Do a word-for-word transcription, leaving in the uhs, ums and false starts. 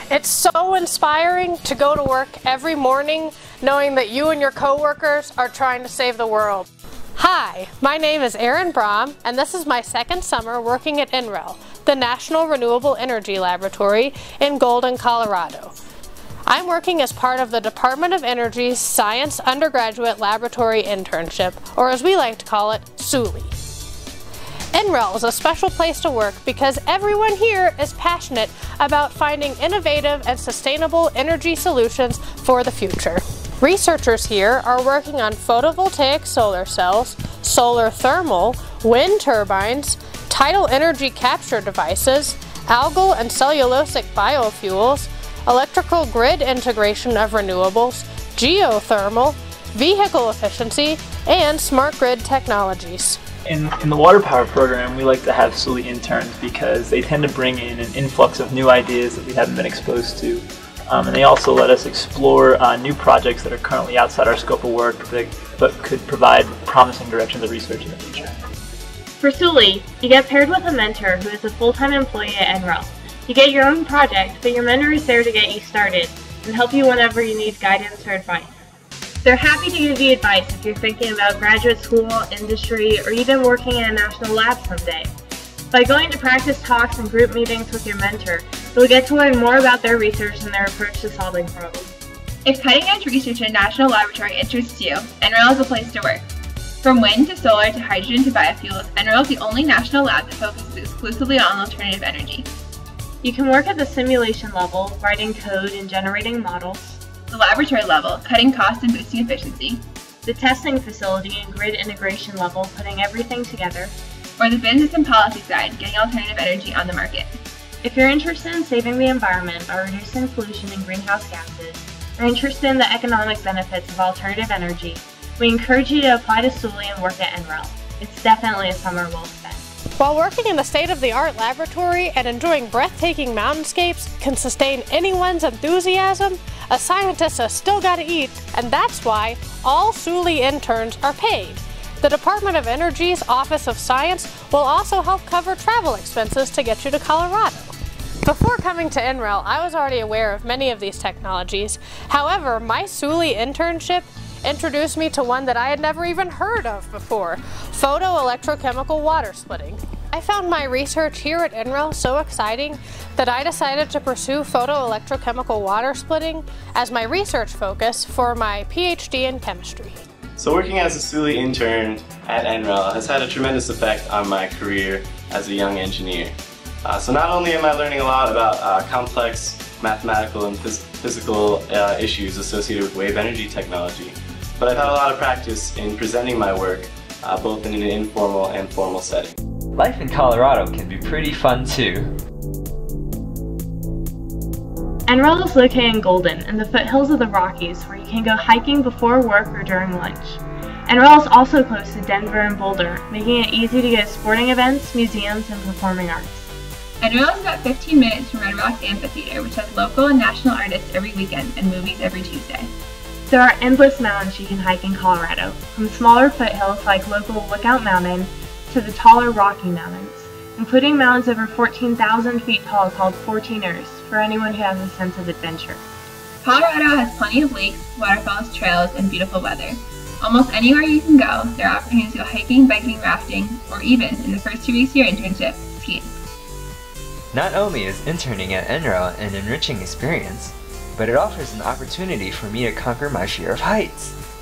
It's so inspiring to go to work every morning knowing that you and your coworkers are trying to save the world. Hi, my name is Erin Brom, and this is my second summer working at N R E L, the National Renewable Energy Laboratory in Golden, Colorado. I'm working as part of the Department of Energy's Science Undergraduate Laboratory Internship, or as we like to call it, S U L I. N R E L is a special place to work because everyone here is passionate about finding innovative and sustainable energy solutions for the future. Researchers here are working on photovoltaic solar cells, solar thermal, wind turbines, tidal energy capture devices, algal and cellulosic biofuels, electrical grid integration of renewables, geothermal, vehicle efficiency, and smart grid technologies. In, in the water power program, we like to have S U L I interns because they tend to bring in an influx of new ideas that we haven't been exposed to. Um, and they also let us explore uh, new projects that are currently outside our scope of work that, but could provide promising directions of research in the future. For S U L I, you get paired with a mentor who is a full-time employee at N R E L. You get your own project, but your mentor is there to get you started and help you whenever you need guidance or advice. They're happy to give you advice if you're thinking about graduate school, industry, or even working in a national lab someday. By going to practice talks and group meetings with your mentor, you'll get to learn more about their research and their approach to solving problems. If cutting-edge research in a national laboratory interests you, N R E L is a place to work. From wind to solar to hydrogen to biofuels, N R E L is the only national lab that focuses exclusively on alternative energy. You can work at the simulation level, writing code and generating models, the laboratory level, cutting costs and boosting efficiency, the testing facility and grid integration level, putting everything together, or the business and policy side, getting alternative energy on the market. If you're interested in saving the environment by reducing pollution and greenhouse gases, or interested in the economic benefits of alternative energy, we encourage you to apply to S U L I and work at N R E L. It's definitely a summer well spent. While working in the state-of-the-art laboratory and enjoying breathtaking mountainscapes can sustain anyone's enthusiasm, a scientist has still got to eat, and that's why all S U L I interns are paid. The Department of Energy's Office of Science will also help cover travel expenses to get you to Colorado. Before coming to N R E L, I was already aware of many of these technologies. However, my S U L I internship introduced me to one that I had never even heard of before, photoelectrochemical water splitting. I found my research here at N R E L so exciting that I decided to pursue photoelectrochemical water splitting as my research focus for my PhD in chemistry. So working as a S U L I intern at N R E L has had a tremendous effect on my career as a young engineer. Uh, so not only am I learning a lot about uh, complex mathematical and phys physical uh, issues associated with wave energy technology, but I've had a lot of practice in presenting my work uh, both in an informal and formal setting. Life in Colorado can be pretty fun too. N R E L is located in Golden, in the foothills of the Rockies, where you can go hiking before work or during lunch. N R E L is also close to Denver and Boulder, making it easy to go to sporting events, museums, and performing arts. N R E L is about fifteen minutes from Red Rocks Amphitheater, which has local and national artists every weekend and movies every Tuesday. There are endless mountains you can hike in Colorado, from smaller foothills like local Lookout Mountain to the taller Rocky Mountains, including mountains over fourteen thousand feet tall called fourteeners for anyone who has a sense of adventure. Colorado has plenty of lakes, waterfalls, trails, and beautiful weather. Almost anywhere you can go, there are opportunities to go hiking, biking, rafting, or even, in the first two weeks of your internship, skiing. Not only is interning at N R E L an enriching experience, but it offers an opportunity for me to conquer my fear of heights.